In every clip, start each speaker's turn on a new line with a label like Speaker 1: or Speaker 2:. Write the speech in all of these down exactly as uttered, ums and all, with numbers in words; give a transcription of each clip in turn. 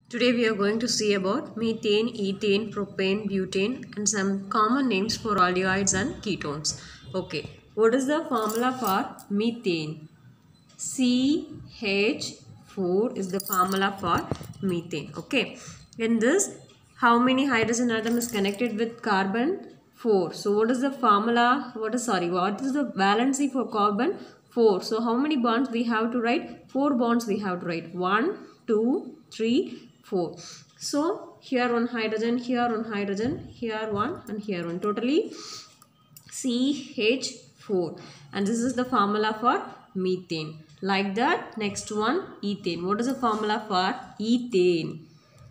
Speaker 1: Today we are going to see about methane, ethane, propane, butane and some common names for aldehydes and ketones. Okay, what is the formula for methane? C H four is the formula for methane. Okay, in this, how many hydrogen atom is connected with carbon? four. So what is the formula? What is sorry? What is the valency for carbon? four. So how many bonds we have to write? four bonds we have to write. one, two, three, four. So here one hydrogen, here one hydrogen, here one and here one. Totally C H four. And this is the formula for methane. Like that, next one, ethane. What is the formula for ethane?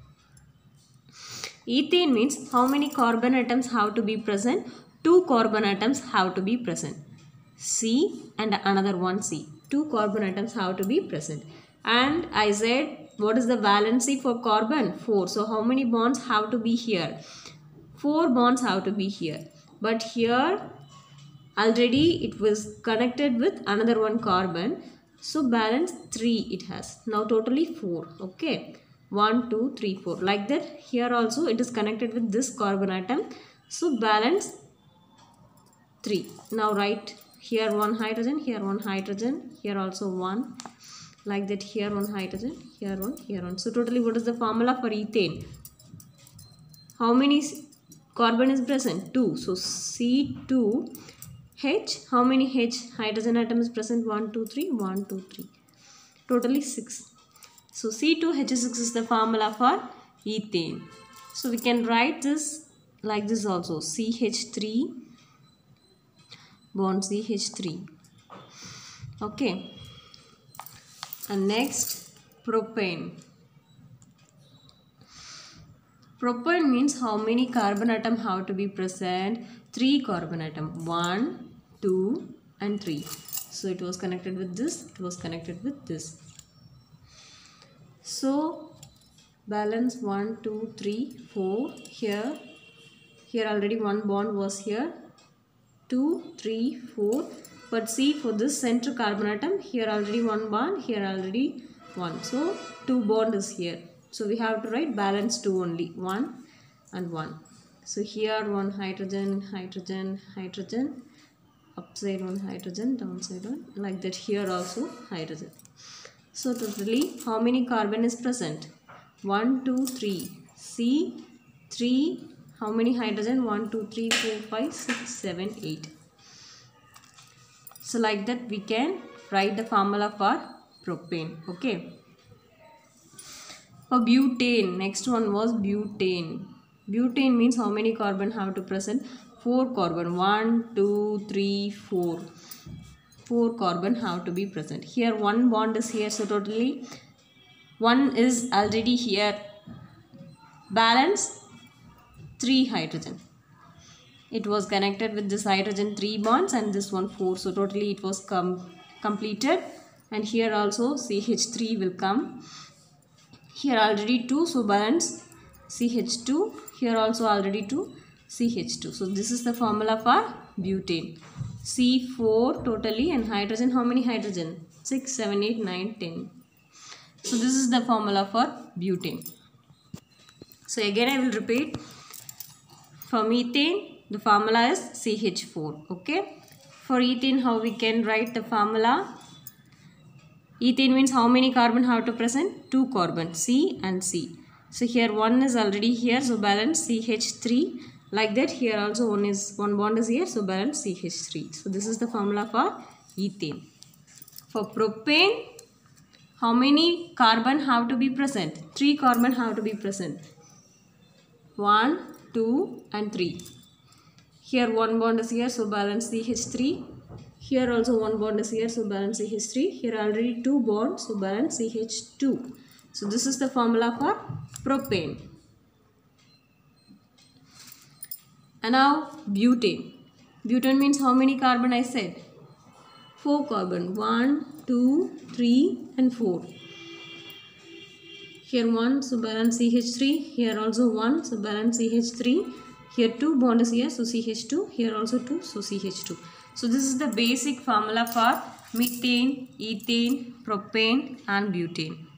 Speaker 1: Ethane means how many carbon atoms have to be present? Two carbon atoms have to be present. C and another one C. Two carbon atoms have to be present. And I said, what is the valency for carbon? four. So how many bonds have to be here? four bonds have to be here. But here already it was connected with another one carbon. So balance three it has. Now totally four. Okay. one, two, three, four. Like that here also it is connected with this carbon atom. So balance three. Now write here one hydrogen, here one hydrogen, here also one. Like that here one hydrogen, here one, here one. So totally what is the formula for ethane? How many carbon is present? two. So C two H. How many H hydrogen atom is present? one, two, three. one, two, three. Totally six. So C two H six is the formula for ethane. So we can write this like this also. C H three bond C H three. Okay. And next, propane. Propane means how many carbon atom have to be present? three carbon atom. one, two and three. So it was connected with this. It was connected with this. So balance one, two, three, four. Here, here already one bond was here. two, three, four. But see, for this center carbon atom, here already one bond, here already one. So two bond is here. So we have to write balance two only. one and one. So here one hydrogen, hydrogen, hydrogen. Upside one hydrogen, downside one. Like that here also hydrogen. So totally how many carbon is present? one, two, three. C three. How many hydrogen? one, two, three, four, five, six, seven, eight. So like that we can write the formula for propane. Okay. For butane, next one was butane. Butane means how many carbon have to present? four carbon. one, two, three, four. four carbon have to be present. Here one bond is here. So totally one is already here. Balance three hydrogen. It was connected with this hydrogen three bonds and this one four. So totally it was com completed. And here also C H three will come. Here already two. So balance C H two. Here also already two. C H two. So this is the formula for butane. C four totally and hydrogen. How many hydrogen? six, seven, eight, nine, ten. So this is the formula for butane. So again I will repeat. For methane, the formula is C H four. Okay. For ethane, how we can write the formula? Ethane means how many carbon have to present? two carbon. C and C. So here one is already here. So balance C H three. Like that here also one is one bond is here. So balance C H three. So this is the formula for ethane. For propane, how many carbon have to be present? three carbon have to be present. one, two and three. Here one bond is here, so balance C H three. Here also one bond is here, so balance C H three. Here already two bonds, so balance C H two. So this is the formula for propane. And now butane. Butane means how many carbon I said? four carbon. one, two, three and four. Here one, so balance C H three. Here also one, so balance C H three. Here two bond is here, so C H two. Here also two, so C H two. So this is the basic formula for methane, ethane, propane and butane.